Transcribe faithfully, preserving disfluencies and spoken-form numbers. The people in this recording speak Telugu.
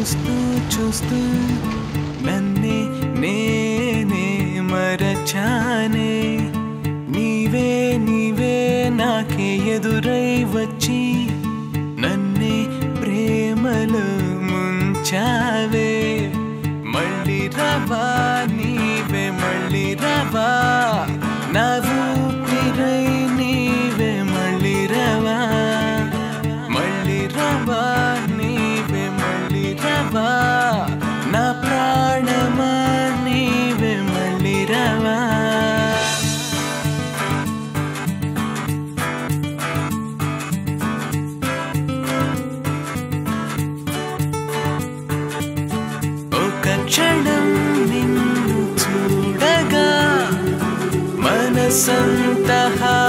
చూస్తూ చూస్తూ నన్నే నేనే మరచానే నీవే నీవే నాకే ఎదురై వచ్చి నన్నే ప్రేమలో ముంచావే మళ్ళీ రవా నీవే మళ్ళీ రవా నా ఊపిరై నీవే మళ్ళీ రవా మళ్ళీ రవా నీవే మళ్ళీ రవా నా ప్రాణమా నీవే మళ్ళీ రవా ఒక క్షణం నిన్ను చూడగా మనసంతా